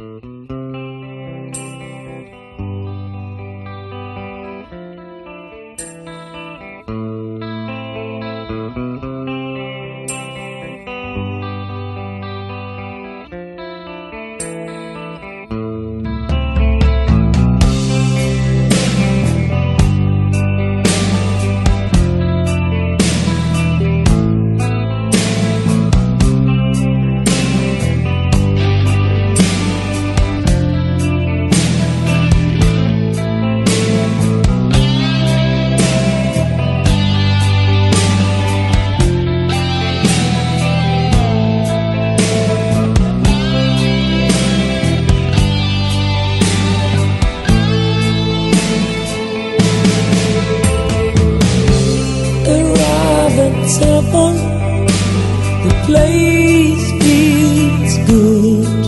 Seven, the place feels good.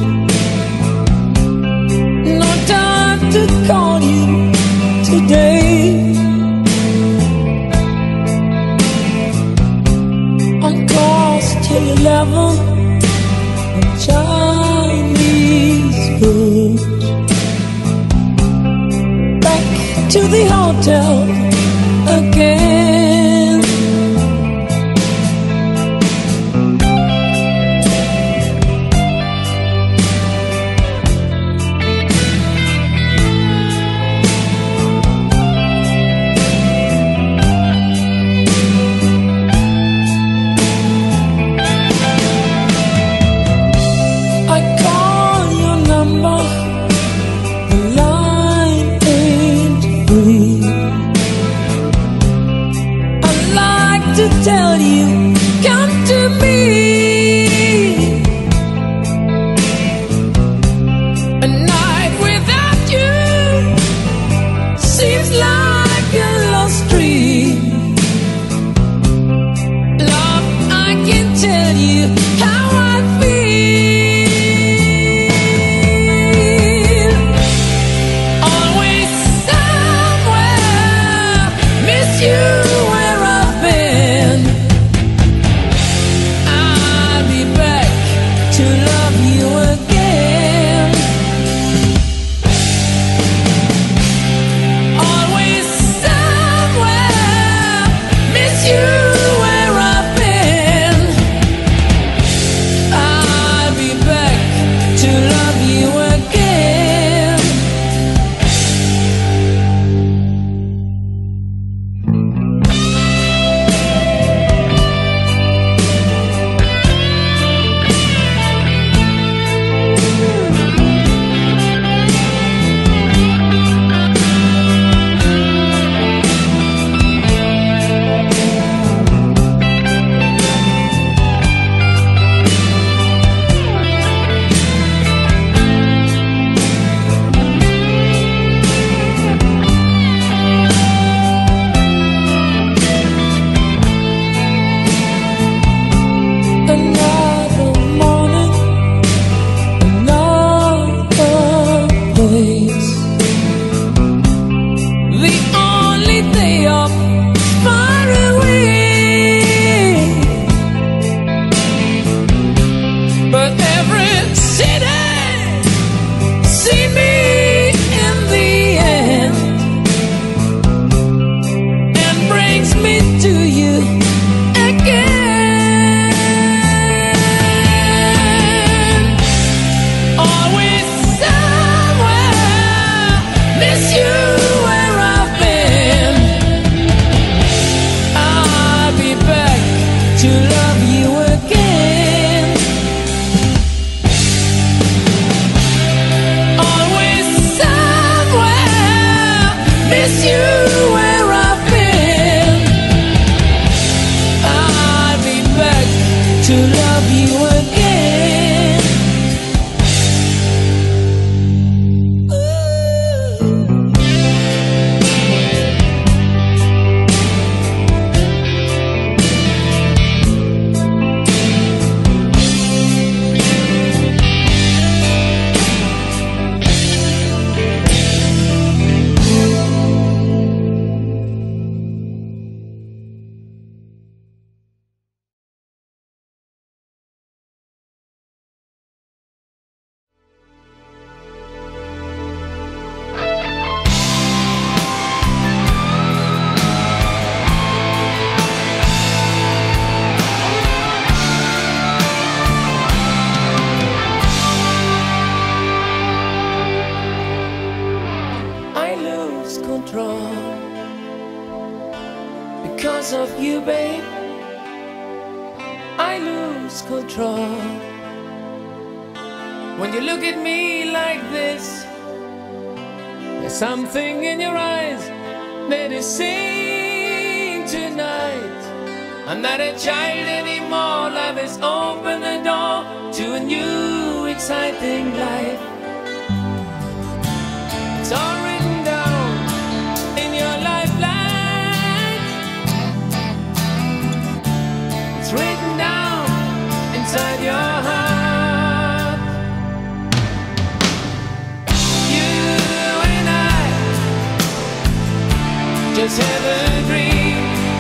No time to call you today. On course till 11, and Chinese food. Back to the hotel again. Because of you, babe, I lose control. When you look at me like this, there's something in your eyes that is saying tonight, I'm not a child anymore. Love has opened the door to a new exciting life. It's all written down in your lifeline. It's written down inside your heart. You and I just have a dream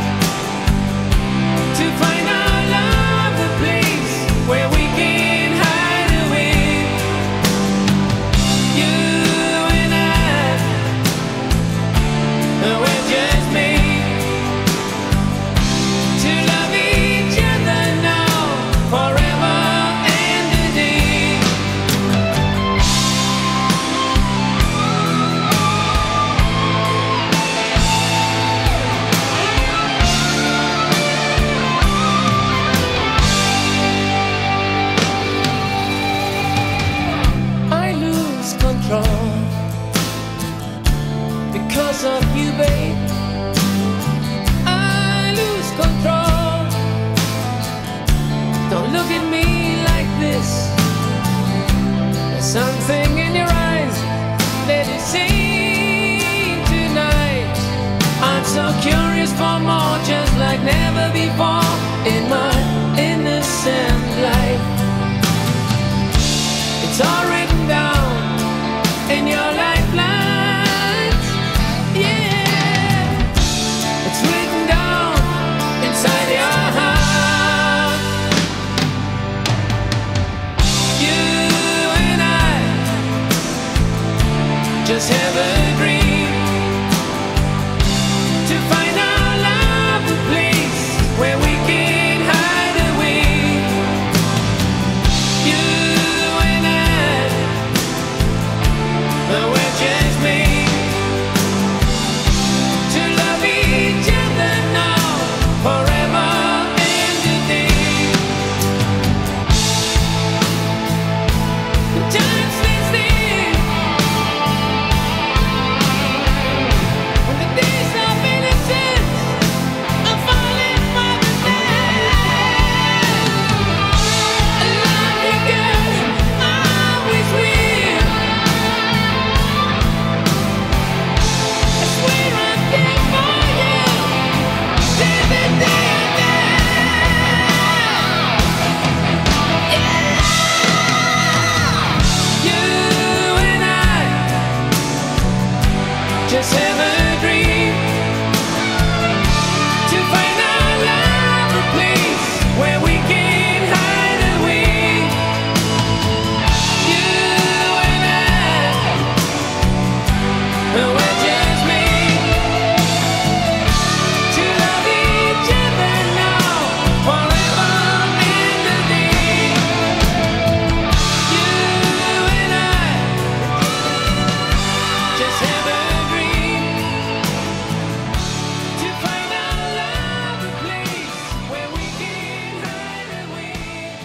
to find our love, the place where we can hide away. You and I, we're just made to love each other now, forever and a day. I lose control because of you, babe. I lose control. Don't look at me like this. There's something in your eyes that is saying tonight, I'm so curious for more, just like never before in my innocent life. It's all written down in your lifelines. Yeah, it's written down inside your heart. You and I just have a dream to find our love, the place where we can hide away. You and I, we're just made to love each other now, forever and a day. Time stands still when the days of innocence are falling from the night. A love you girl, always will. I swear I'm there for you till the day I die. You and I just have a dream to find our love, a place where we can hide away. You and I, we're just made to love each other now, forever and a day. You and I just have a dream to find our love, a place where we can hide away.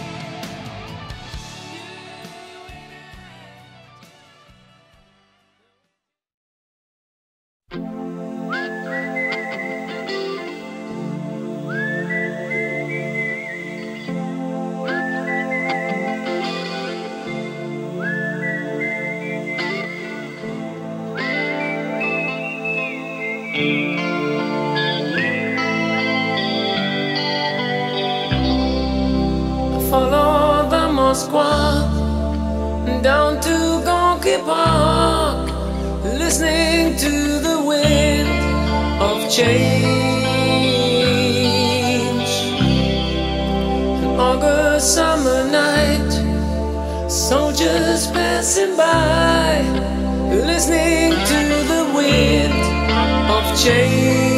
Follow the Moskva down to Gonky Park, listening to the wind of change. An August summer night, soldiers passing by, listening to the wind of change.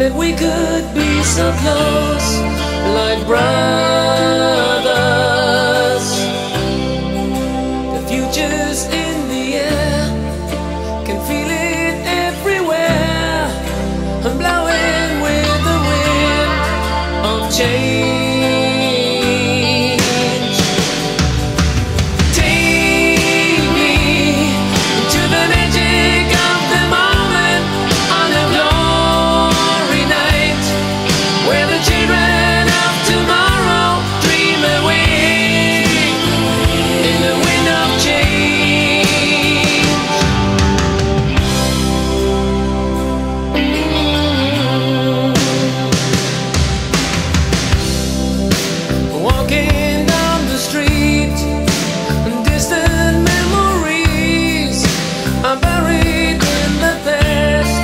that we could be so close, like brothers. The future's in the air, can feel it everywhere. I'm blowing with the wind of change. Take me to the magic of the moment on a glory night, where the children of tomorrow dream away in the wind of change. Walking down the street, distant memories are buried in the past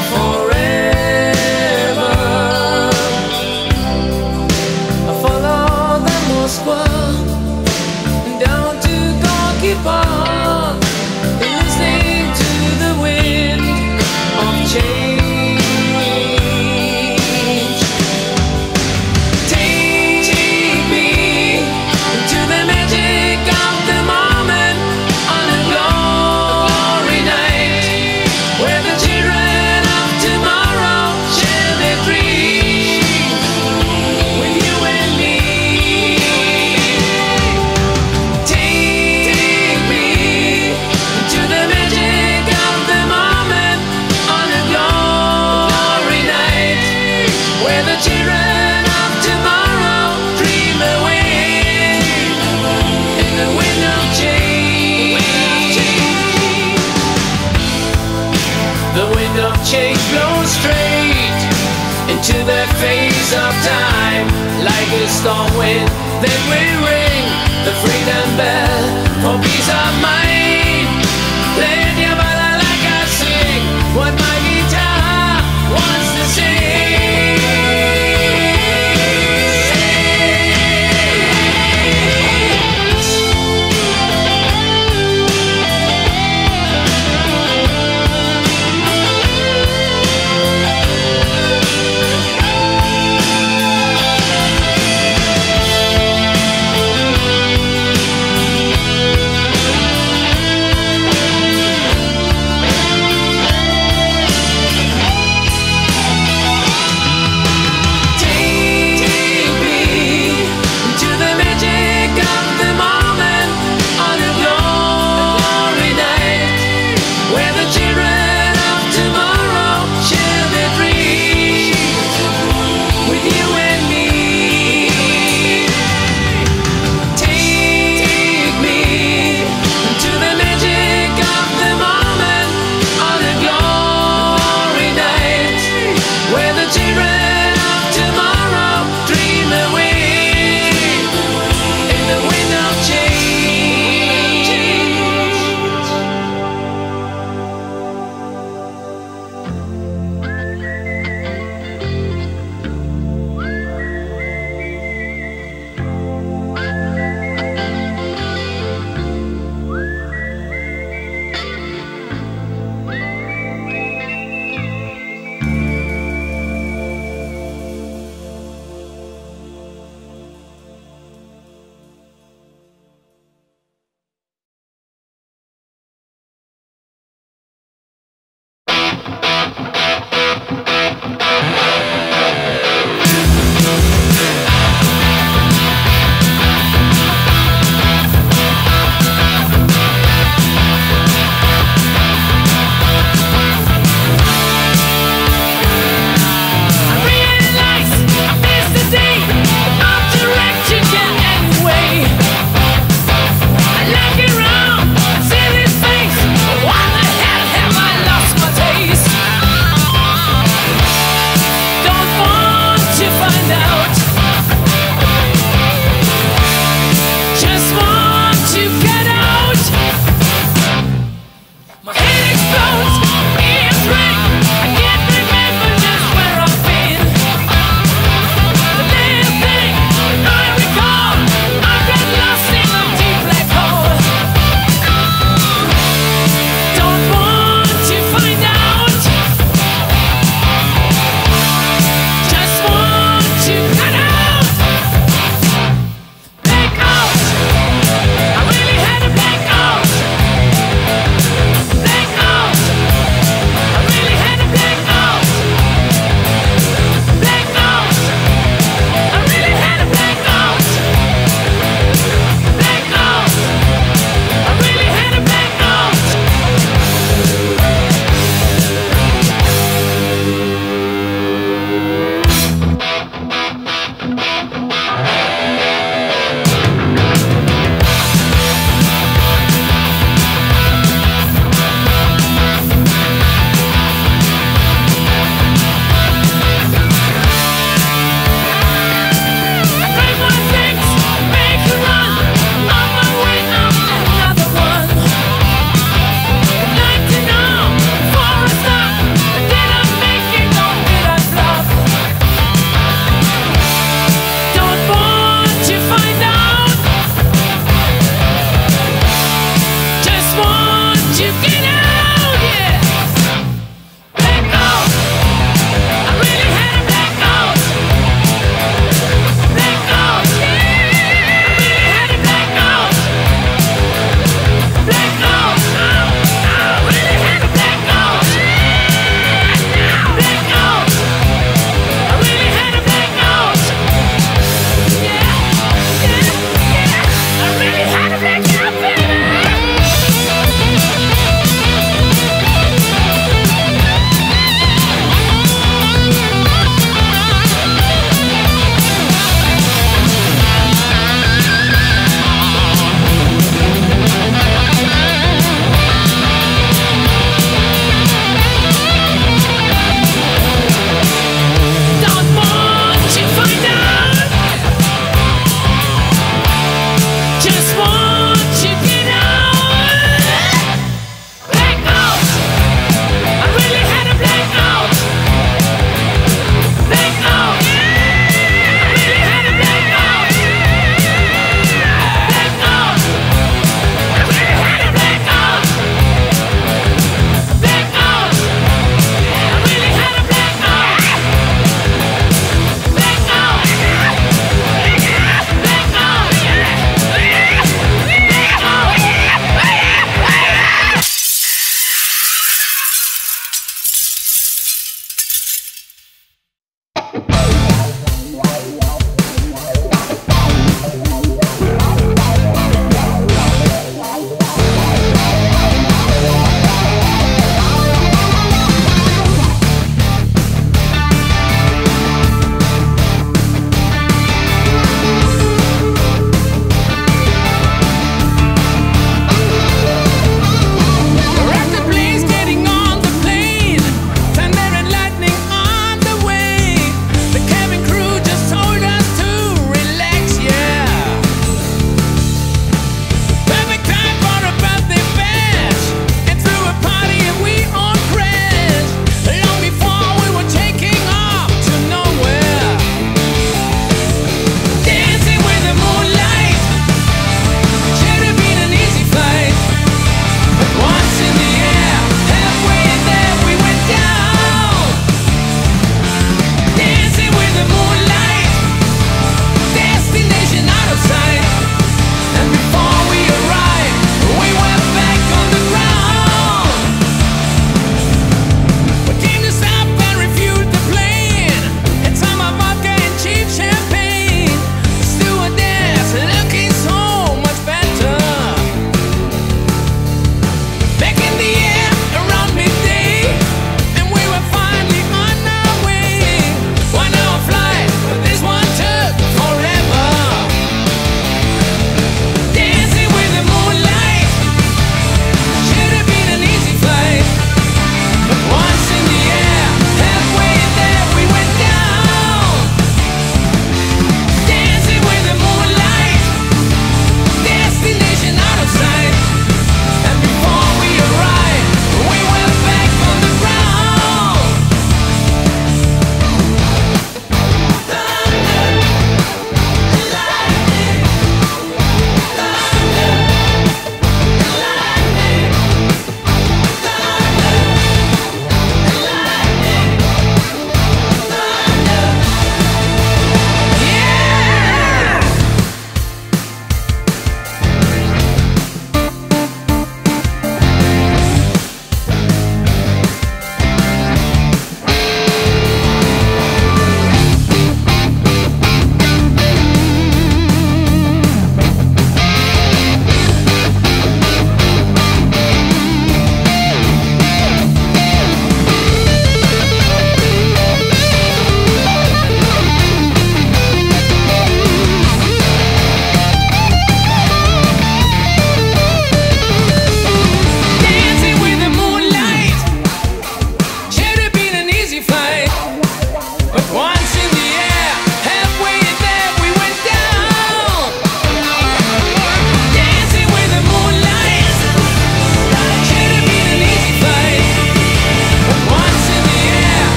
forever. I follow the Moskva down to Gorky Park, listening to the wind of change. Take me to the magic of the moment on a glory night, where the children of tomorrow share their dreams with you and me. Take me to the magic of the moment on a glory night, where the children of tomorrow dream away in the wind of change. The wind of change blows straight into the face of time, like a storm wind that will ring the freedom bell for peace of mind. Play the balalaika, sing what my guitar wants to sing.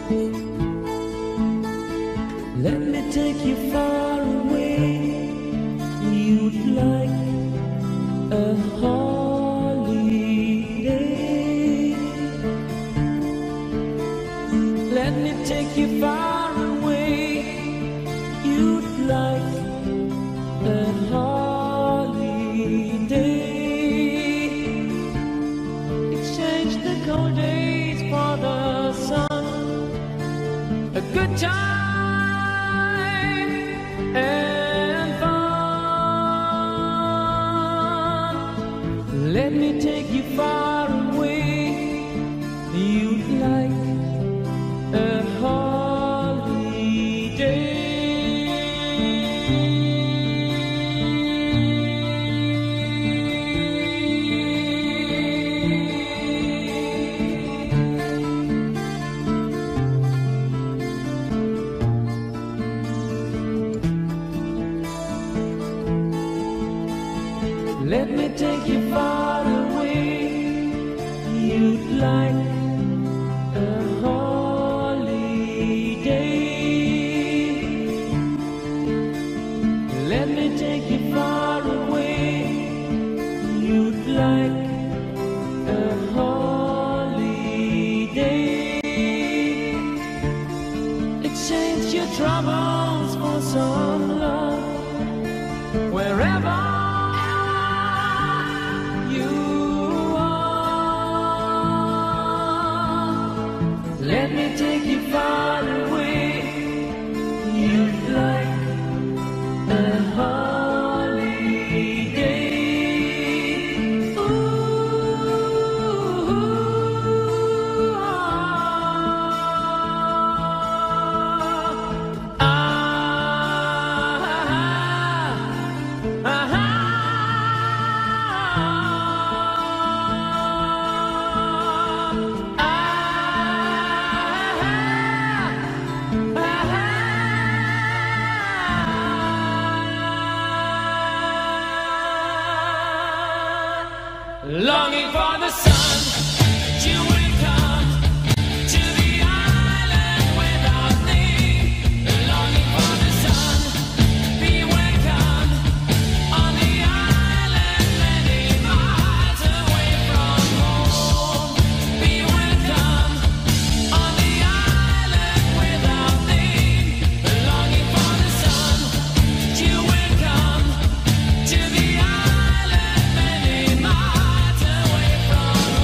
Let me take you far away. You'd like a holiday. Let me take you far away. You'd like a holiday. Exchange the cold days for the sun. A good time and fun. Let me take you far away. You'd like a holiday. Let me take you far away. You'd like a holiday. Let me take you far away. You'd like a holiday. Exchange your troubles for some love. Wherever let me take you far away. You'd like a holiday. Longing for the sun, that you will come to the island without thee. Longing for the sun, be welcome on the island many miles away from home. Be welcome on the island without thee. Longing for the sun, that you will come to the island many miles away from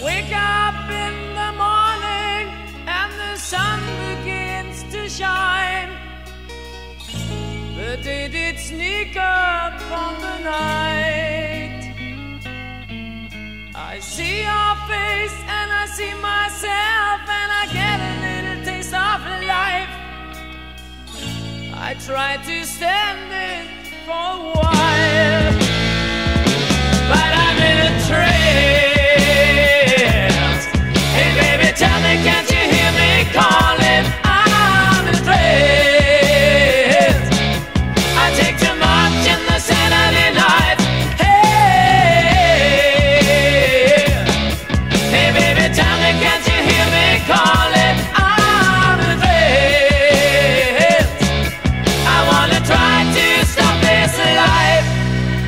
Wake up in the morning and the sun begins to shine. The day did sneak up on the night. I see your face and I see myself, and I get a little taste of life. I try to stand it for a while, but I'm in a trance. Hey baby, tell me, can't you hear me calling? I'm in a trance. I take too much in the Saturday night. Hey, hey baby, tell me, can't you hear me calling? I'm in a trance. I wanna try to stop this life.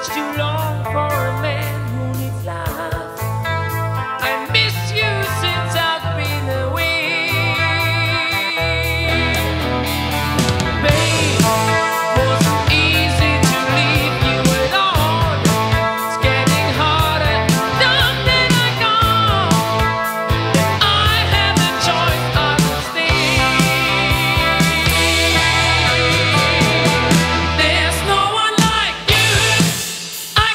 much too long for a man who needs love. I miss you since I've been away. Babe, wasn't easy to leave you alone. It's getting harder now that I'm gone. If I had the choice, I would stay. There's no one like you. I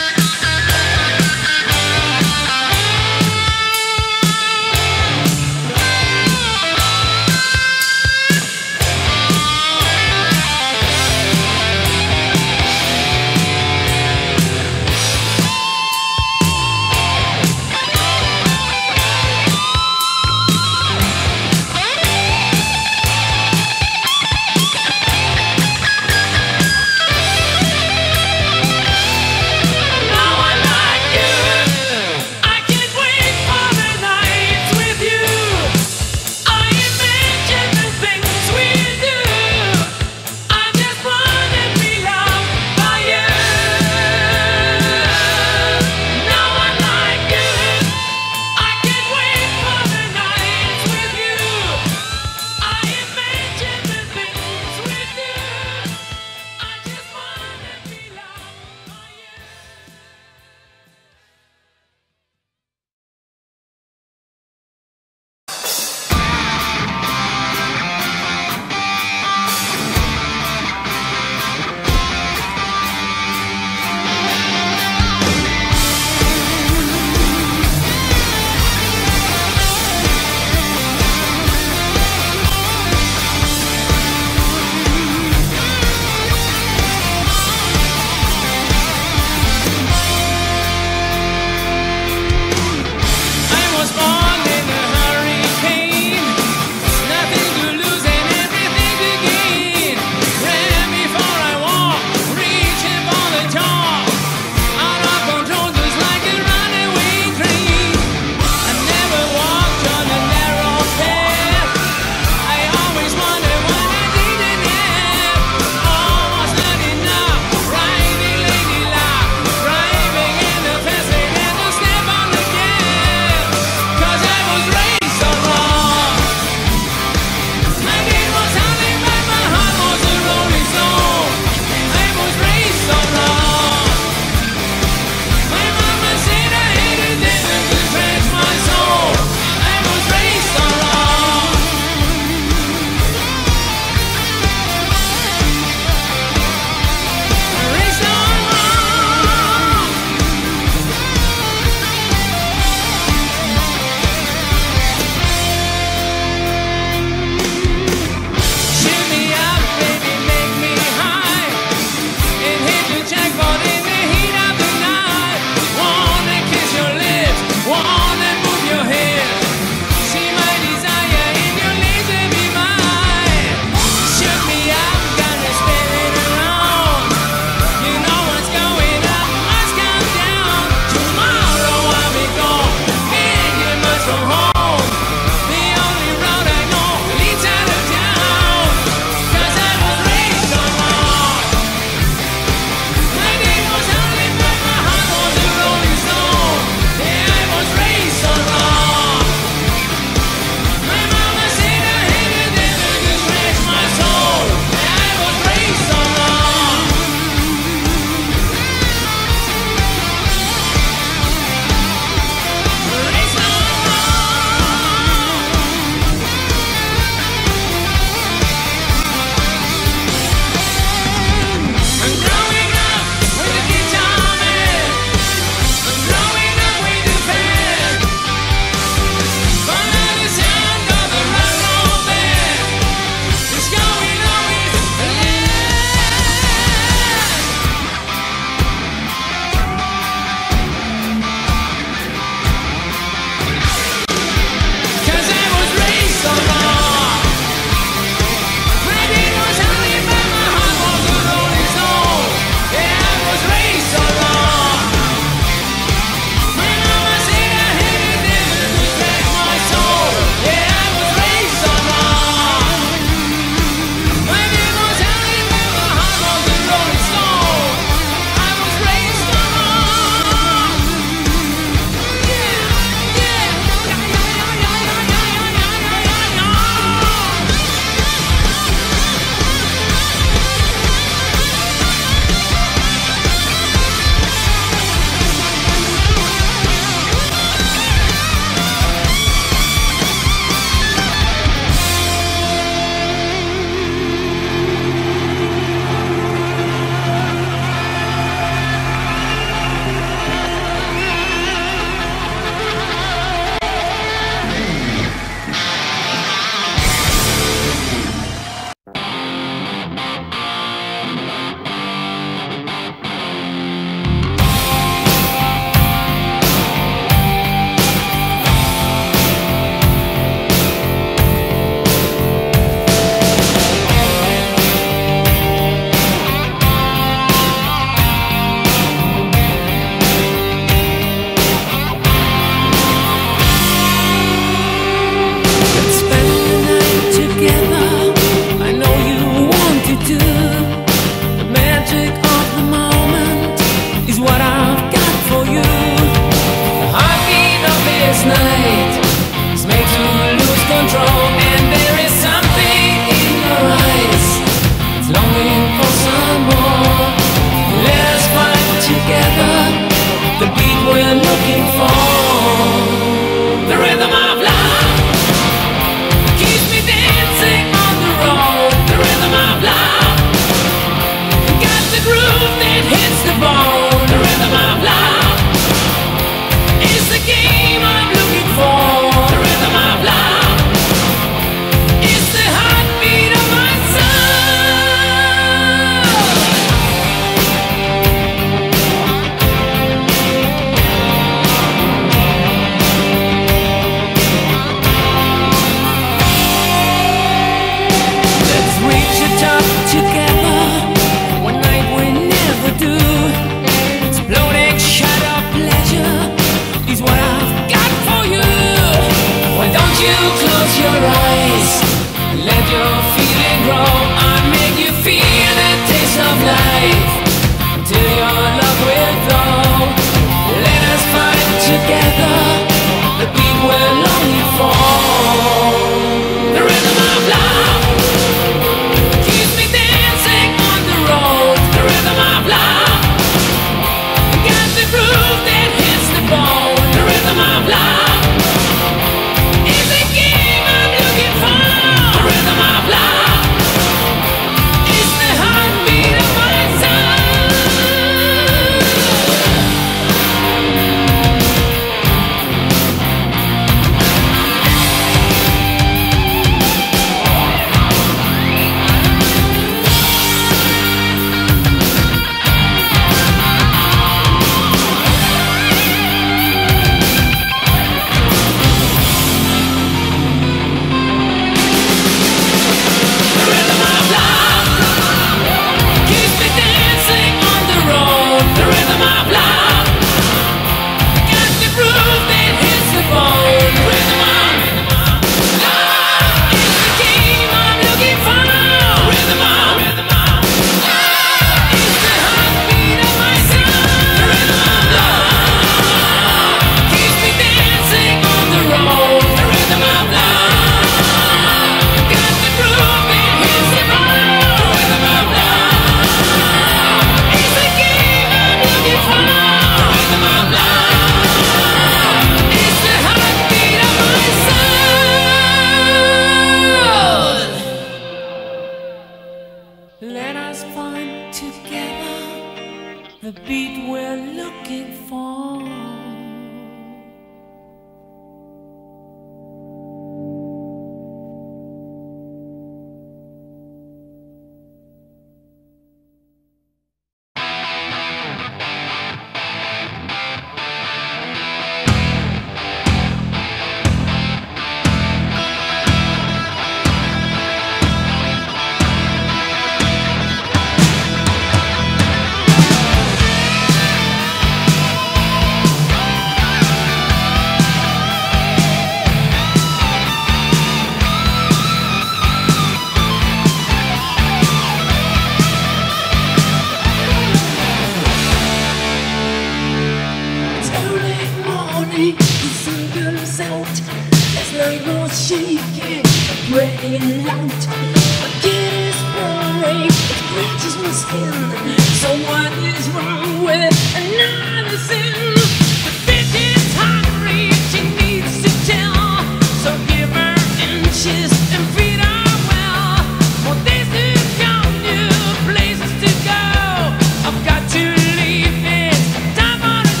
comes out. This night was shaking, praying loud. My kid is burning, it scratches my skin. So what is wrong with another sin? The bitch is hungry, she needs to tell. So give her inches and feed her well. More days to come, new places to go. I've got to leave this time on a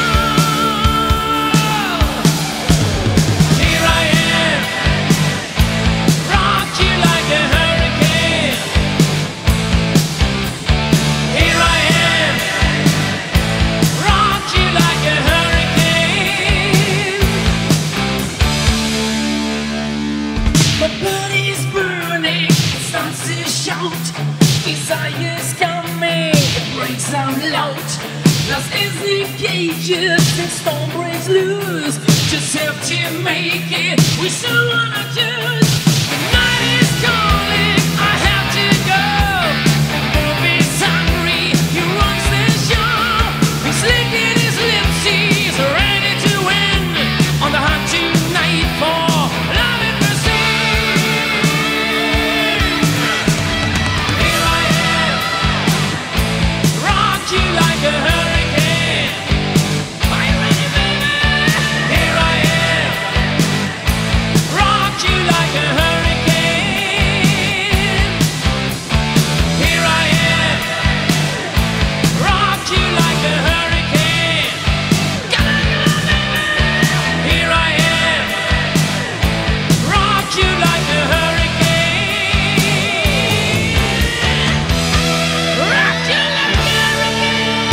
job. Here I am, rock you like a hurricane. Here I am, rock you like a hurricane. My body's burning, it starts to shout. Desire's coming, it breaks out loud. Lost is the cages and storm breaks loose. Just have to make it, we still wanna choose. The night is calling, I have to go. The movie's hungry, he runs the show. He's licking his lips, he's ready to win. On the hunt tonight for love and mercy. Here I am, rock you like a hurricane. Are you ready, baby? Here I am, rock you like a hurricane. Here I am, rock you like a hurricane. Here I am, rock you like a hurricane. Rock you like a hurricane.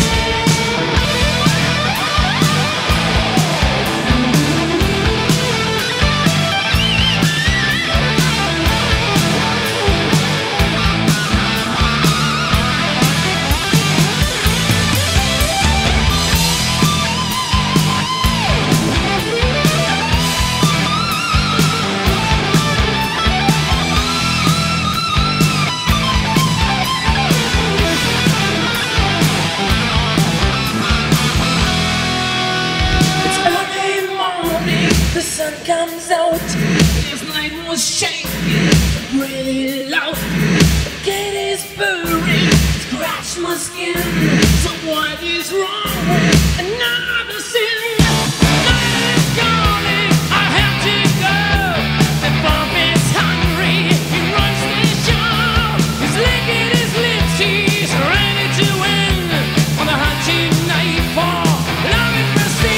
It's early morning, the sun comes out. This night was shaking, really loud. The gate is burning, scratch my skin. So what is wrong with another sin? Night is calling, I have to go. The bomb is hungry, he runs the show. He's licking his lips, he's ready to win. On the hunt tonight for love and mercy.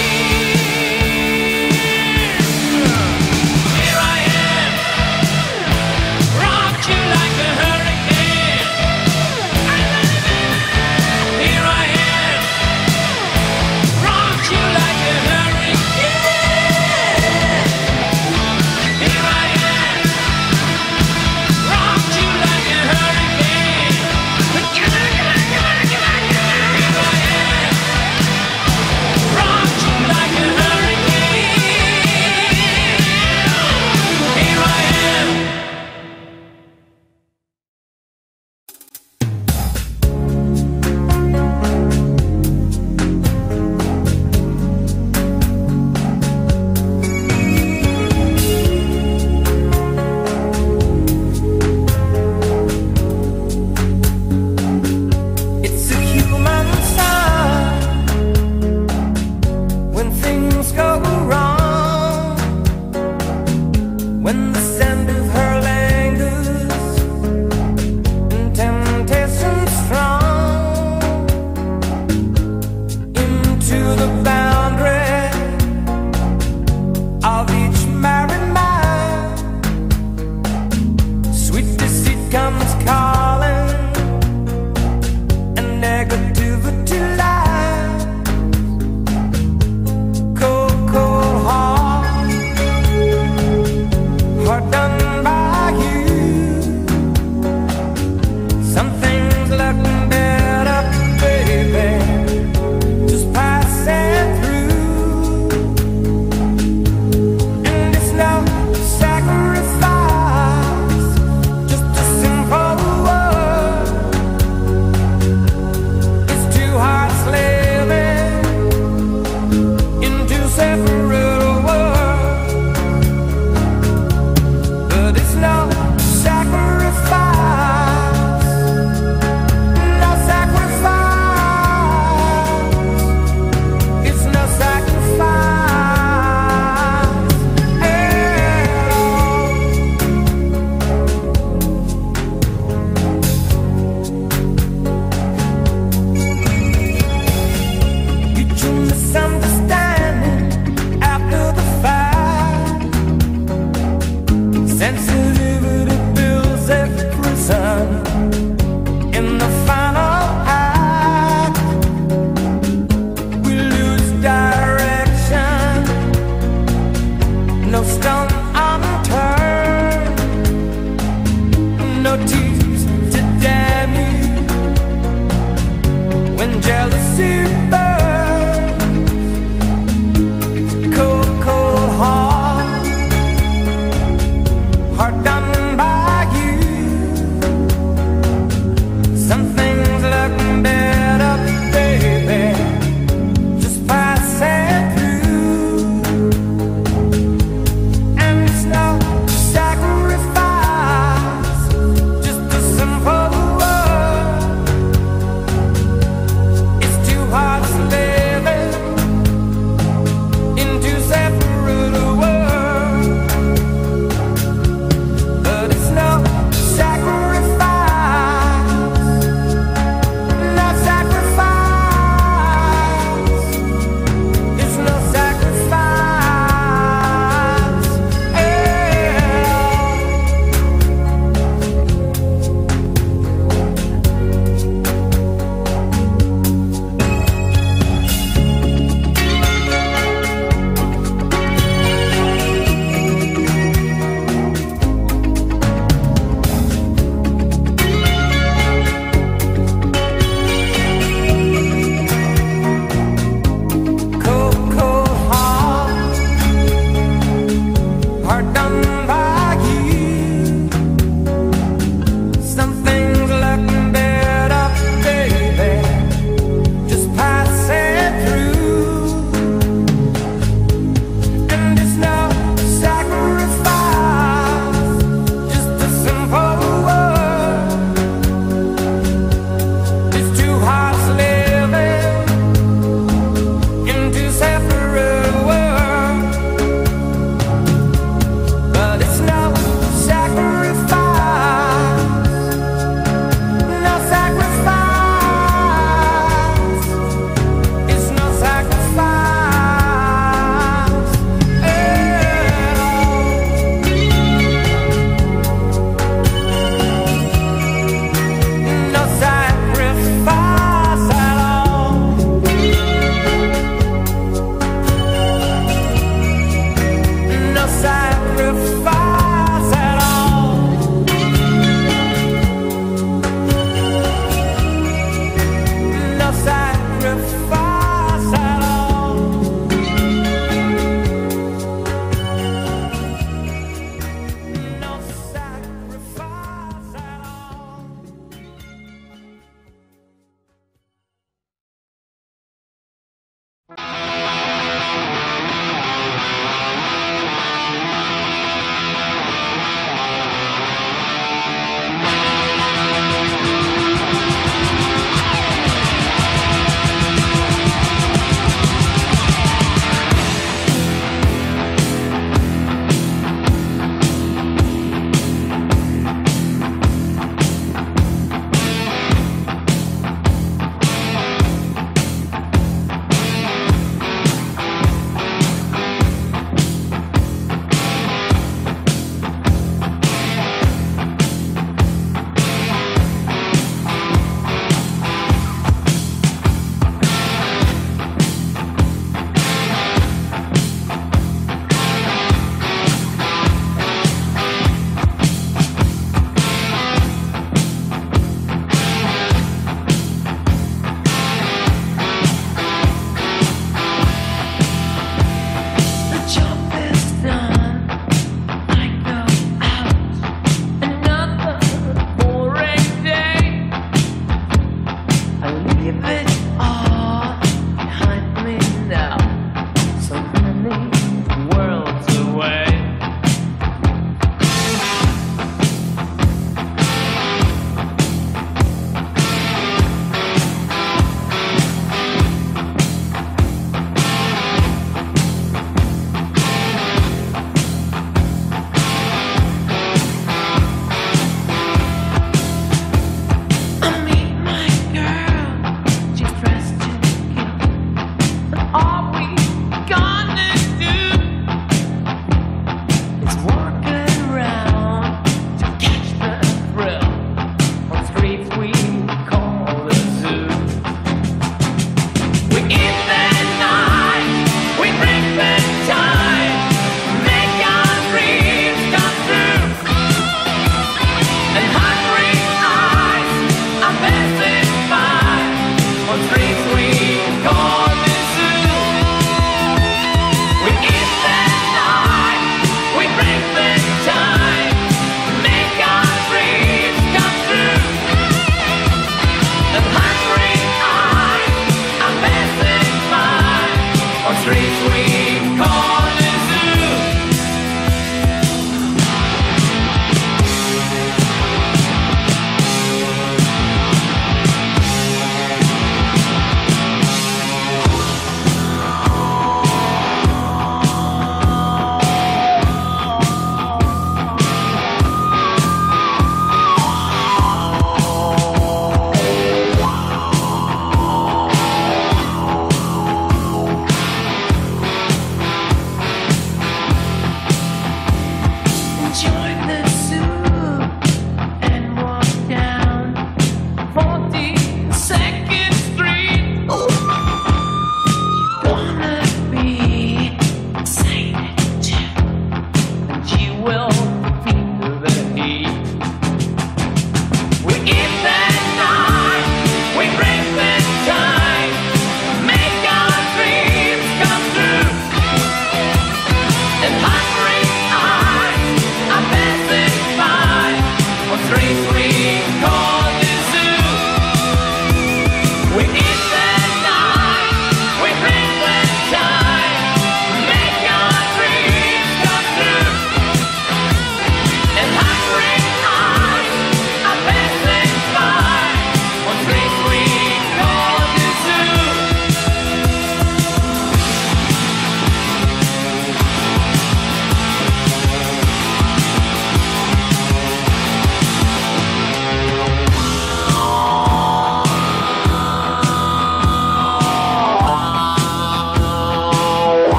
Here I am, rock you like a hurricane. Are you ready, baby? Here I am, rock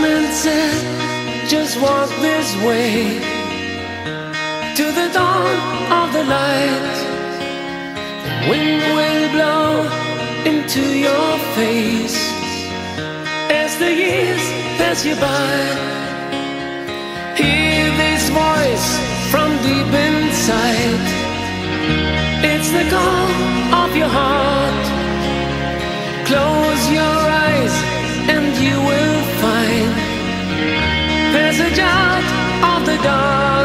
men said, just walk this way to the dawn of the light. The wind will blow into your face as the years pass you by. Hear this voice from deep inside. It's the call of your heart. Close your eyes and you will find passage out of the dark.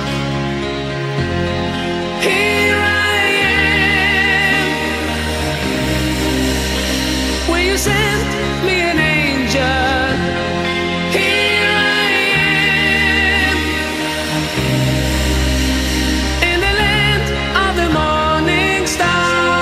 Here I am. Will you send me an angel? Here I am. In the land of the morning star.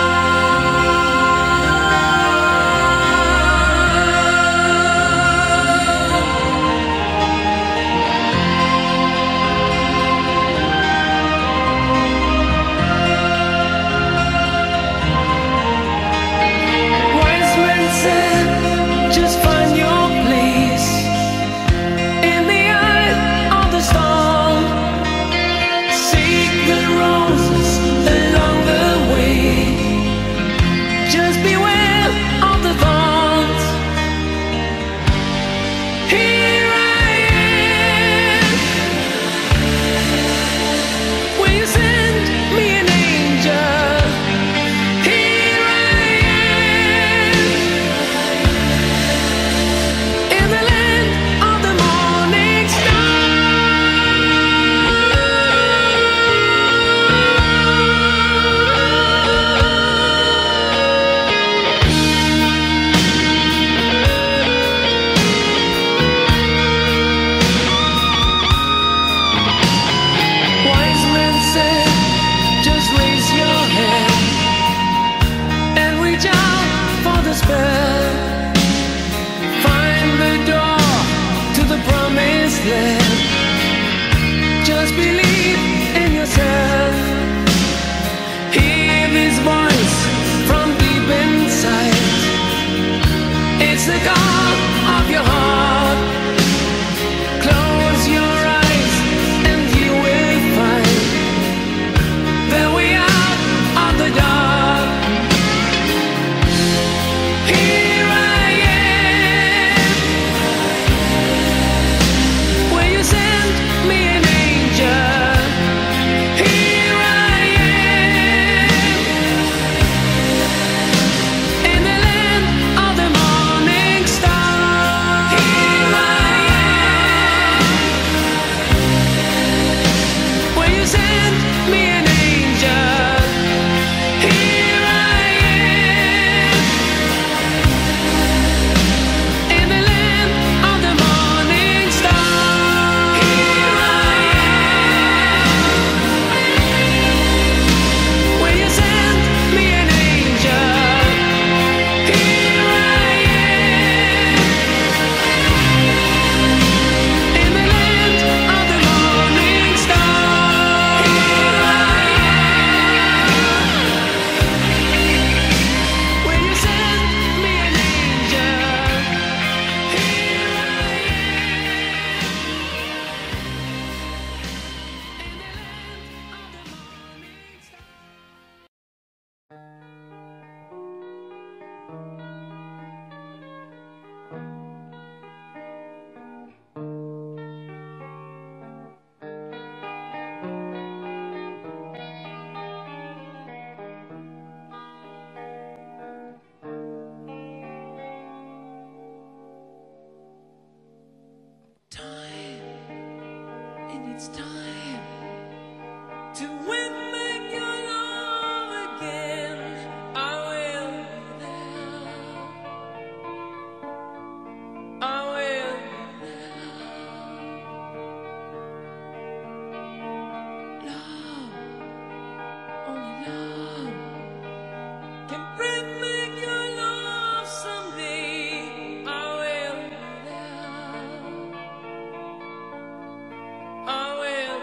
Just believe in yourself. Hear this voice from deep inside. It's the call of your heart. Close your eyes and you will find the way out of the dark. Here I am. Will you send me an angel? Here I am. In the land of the morning star. Here I am. Will you send me an angel? Here I am. In the land of the morning star. Here I am. Will you send me an angel? Here I am. In the land of the morning star. Here I am. Will you send me an angel? Here I It's time to win back your love again. I will be there. I will be there. Love, only love can bring back your love someday. I will be there. I will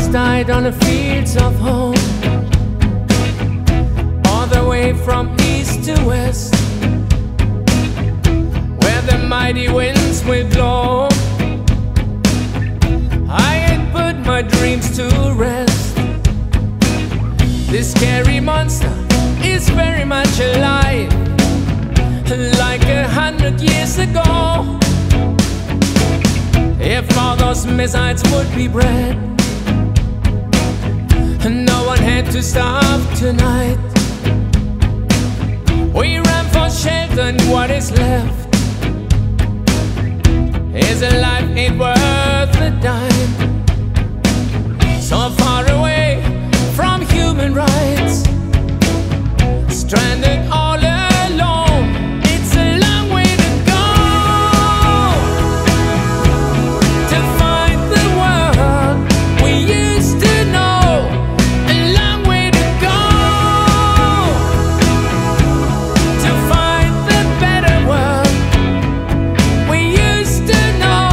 fathers died on the fields of home, all the way from east to west, where the mighty winds will blow. I had put my dreams to rest. This scary monster is very much alive, like 100 years ago. If all those missiles would be bred, no one had to starve tonight. We ran for shelter and what is left is a life ain't worth a dime. So far away from human rights, stranded all alone. It's a long way to go to find the world we used to know. A long way to go to find the better world we used to know.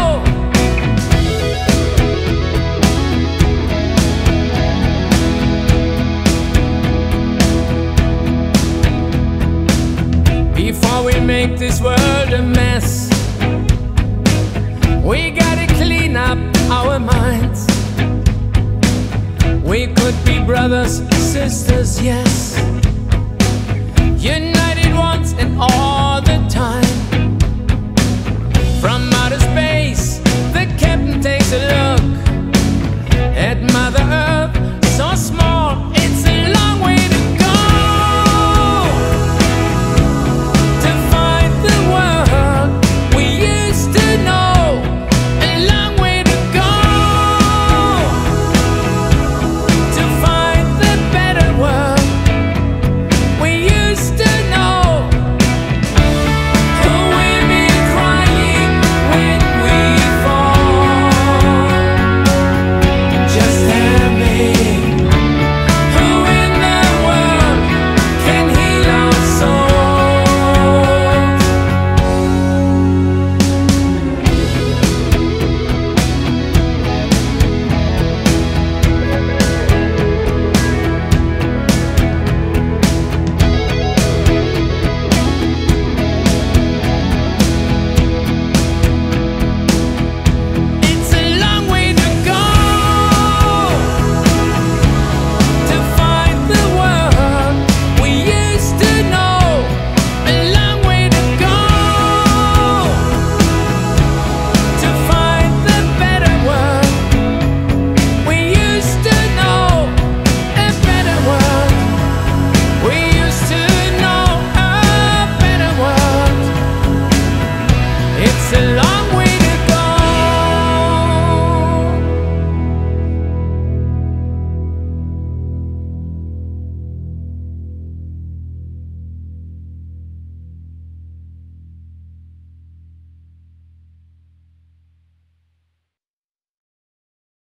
Before we make this world a mess, we gotta clean up our minds. We could be brothers, sisters, yes, united once and all the time. From outer space, the captain takes a look at Mother